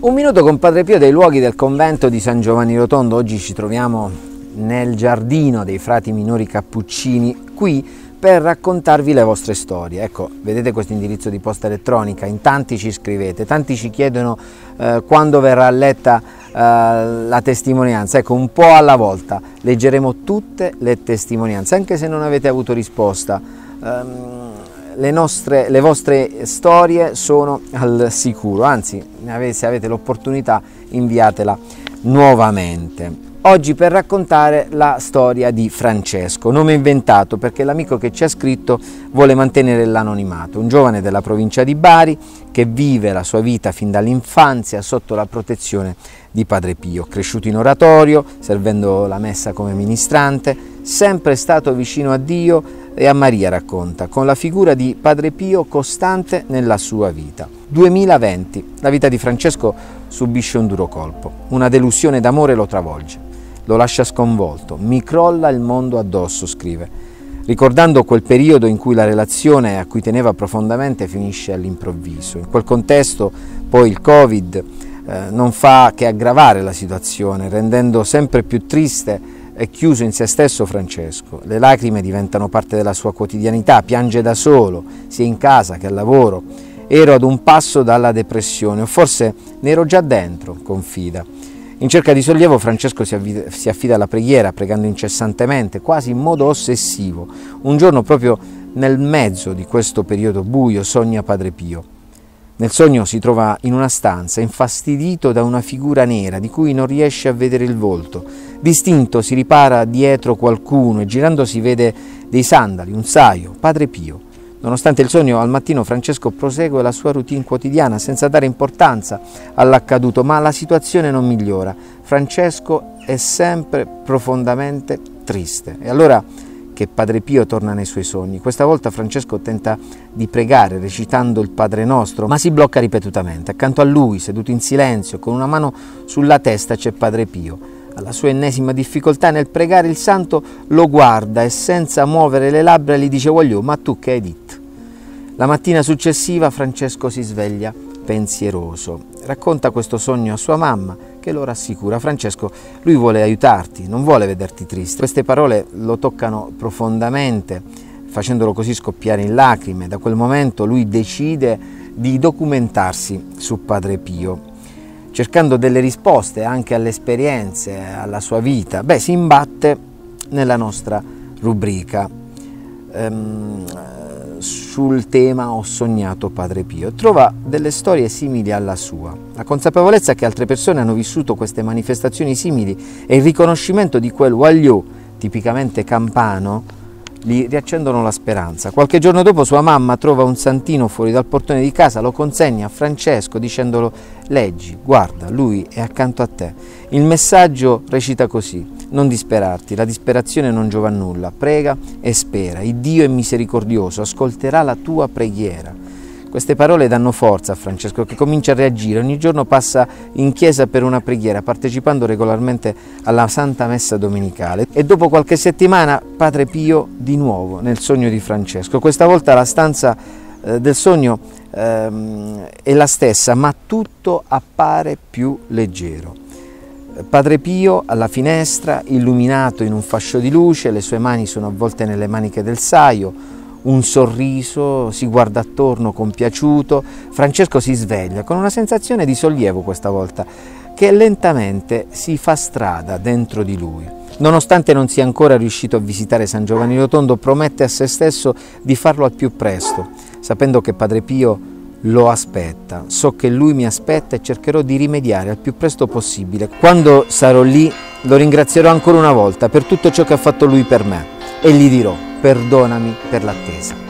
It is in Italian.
Un minuto con Padre Pio dei luoghi del convento di San Giovanni Rotondo. Oggi ci troviamo nel giardino dei frati minori cappuccini, qui per raccontarvi le vostre storie. Ecco, vedete questo indirizzo di posta elettronica, in tanti ci scrivete, tanti ci chiedono quando verrà letta la testimonianza. Ecco, un po' alla volta leggeremo tutte le testimonianze, anche se non avete avuto risposta. Le vostre storie sono al sicuro, anzi, se avete l'opportunità, inviatela nuovamente. Oggi per raccontare la storia di Francesco, nome inventato perché l'amico che ci ha scritto vuole mantenere l'anonimato, un giovane della provincia di Bari che vive la sua vita fin dall'infanzia sotto la protezione di Padre Pio, cresciuto in oratorio, servendo la messa come ministrante, sempre stato vicino a Dio e a Maria, racconta, con la figura di Padre Pio costante nella sua vita. 2020, la vita di Francesco subisce un duro colpo, una delusione d'amore lo travolge, lo lascia sconvolto, mi crolla il mondo addosso, scrive, ricordando quel periodo in cui la relazione a cui teneva profondamente finisce all'improvviso. In quel contesto poi il Covid non fa che aggravare la situazione, rendendo sempre più triste e chiuso in se stesso Francesco. Le lacrime diventano parte della sua quotidianità, piange da solo, sia in casa che al lavoro. Ero ad un passo dalla depressione, o forse ne ero già dentro, confida. In cerca di sollievo Francesco si affida alla preghiera, pregando incessantemente, quasi in modo ossessivo. Un giorno, proprio nel mezzo di questo periodo buio, sogna Padre Pio. Nel sogno si trova in una stanza, infastidito da una figura nera di cui non riesce a vedere il volto. Distinto si ripara dietro qualcuno e girandosi vede dei sandali, un saio, Padre Pio. Nonostante il sogno, al mattino Francesco prosegue la sua routine quotidiana senza dare importanza all'accaduto, ma la situazione non migliora. Francesco è sempre profondamente triste. E allora che Padre Pio torna nei suoi sogni. Questa volta Francesco tenta di pregare recitando il Padre Nostro, ma si blocca ripetutamente. Accanto a lui, seduto in silenzio, con una mano sulla testa, c'è Padre Pio. Alla sua ennesima difficoltà nel pregare il santo lo guarda e senza muovere le labbra gli dice «Voglio, ma tu che hai detto?» La mattina successiva Francesco si sveglia pensieroso. Racconta questo sogno a sua mamma che lo rassicura. Francesco, lui vuole aiutarti, non vuole vederti triste. Queste parole lo toccano profondamente, facendolo così scoppiare in lacrime. Da quel momento lui decide di documentarsi su Padre Pio, cercando delle risposte anche alle esperienze, alla sua vita. Si imbatte nella nostra rubrica sul tema «Ho sognato Padre Pio». Trova delle storie simili alla sua. La consapevolezza che altre persone hanno vissuto queste manifestazioni simili e il riconoscimento di quel «wagliò» tipicamente campano gli riaccendono la speranza. Qualche giorno dopo sua mamma trova un santino fuori dal portone di casa, lo consegna a Francesco dicendolo «Leggi, guarda, lui è accanto a te». Il messaggio recita così: «Non disperarti, la disperazione non giova a nulla, prega e spera, il Dio è misericordioso, ascolterà la tua preghiera». Queste parole danno forza a Francesco, che comincia a reagire. Ogni giorno passa in chiesa per una preghiera, partecipando regolarmente alla Santa Messa domenicale. E dopo qualche settimana Padre Pio di nuovo nel sogno di Francesco. Questa volta la stanza del sogno è la stessa, ma tutto appare più leggero. Padre Pio alla finestra, illuminato in un fascio di luce, le sue mani sono avvolte nelle maniche del saio, un sorriso, si guarda attorno compiaciuto. Francesco si sveglia con una sensazione di sollievo questa volta, che lentamente si fa strada dentro di lui. Nonostante non sia ancora riuscito a visitare San Giovanni Rotondo, promette a se stesso di farlo al più presto, sapendo che Padre Pio lo aspetta. So che lui mi aspetta e cercherò di rimediare al più presto possibile. Quando sarò lì lo ringrazierò ancora una volta per tutto ciò che ha fatto lui per me e gli dirò: perdonami per l'attesa.